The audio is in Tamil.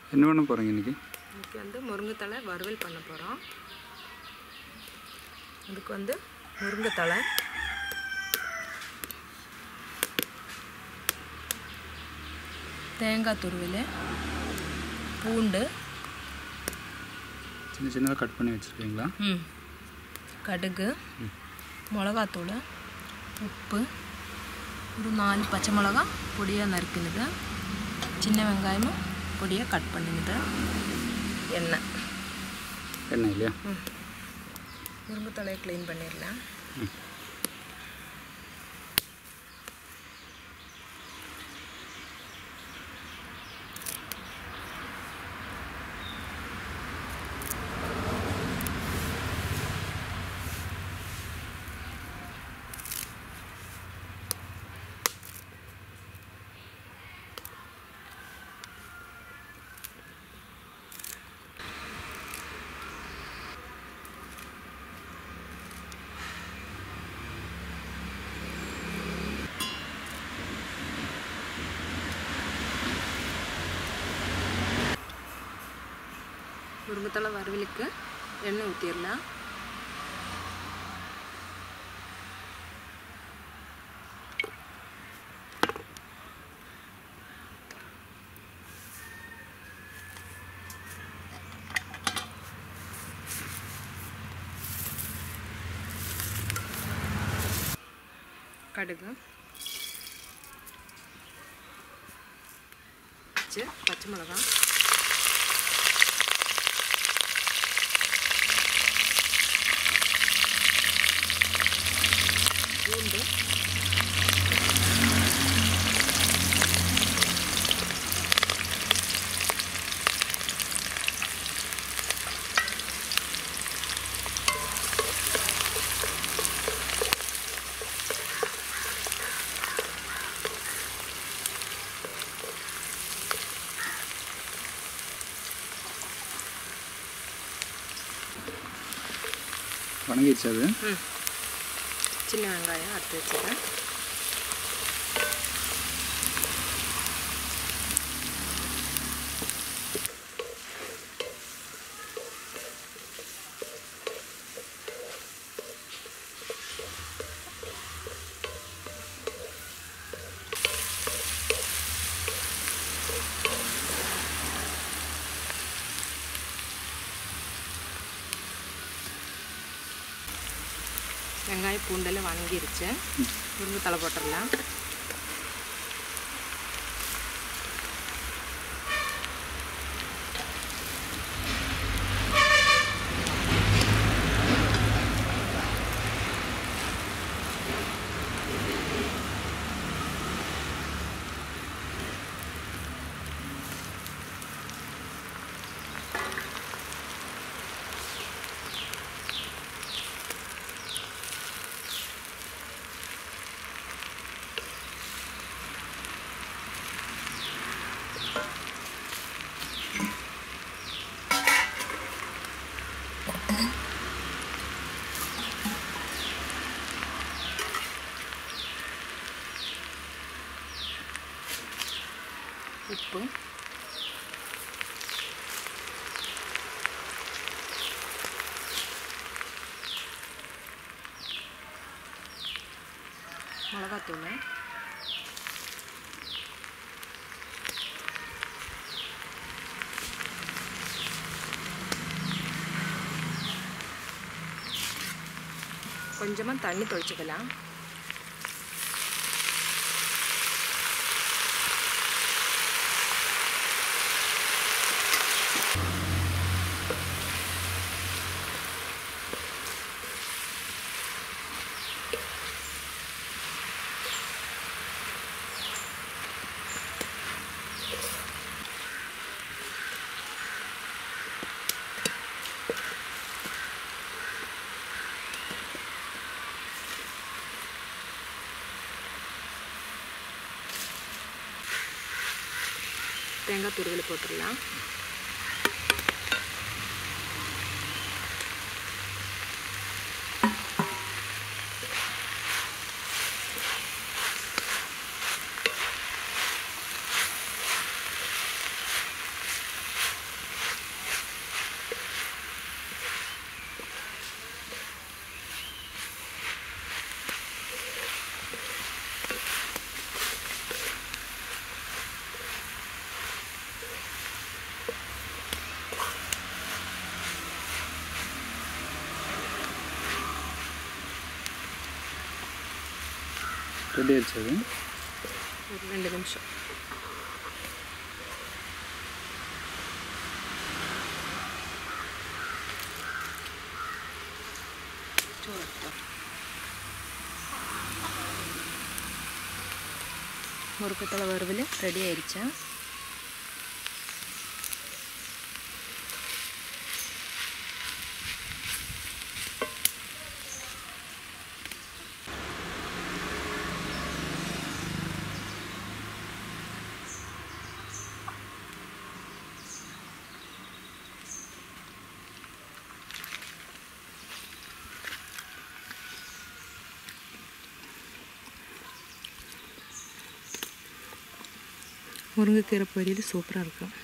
என்ன பண்ண போறீங்க இன்னைக்கு? இன்னைக்கு வந்து முருங்கைத்தழை வறுவல் பண்ண போறோம். அதுக்கு வந்து முருங்கைத்தழை, தேங்காய் துருவல், பூண்டு சின்ன சின்னதாக கட் பண்ணி வச்சிருக்கீங்களா? கடுகு, மிளகாத்தூள், உப்பு, ஒரு 4 பச்சை மிளகா பொடியாக நறுக்குனது, சின்ன வெங்காயமும் பொடியாக கட் பண்ணினது, எண்ணெய் இல்லையா? முருங்கைத்தழையை க்ளீன் பண்ணிடலாம். முருங்கைத்தழை வறுவலுக்கு எண்ணெய் ஊற்றிடலாம். கடுகு, பச்சை மிளகாய், பூண்டு, வணங்கிடுச்சு அது. சின்ன வெங்காயம் அறுத்து வச்சுக்கிறேன். வெங்காயம் பூண்டெல்லாம் வணங்கிருச்சு. முருங்கைத்தழை போட்டுடலாம். உப்பு, மிளகாத்தூள், கொஞ்சமாக தண்ணி தொளிச்சுக்கலாம். தேங்காய் துருவல் போட்டுடலாம். ரெடி ஆயிடுச்சு அது. ஒரு 2 நிமிஷம். முருங்கைத்தலை வறுவல் ரெடி ஆயிடுச்சு. முருங்கைக்கீரை பொரியல் சூப்பராக இருக்கும்.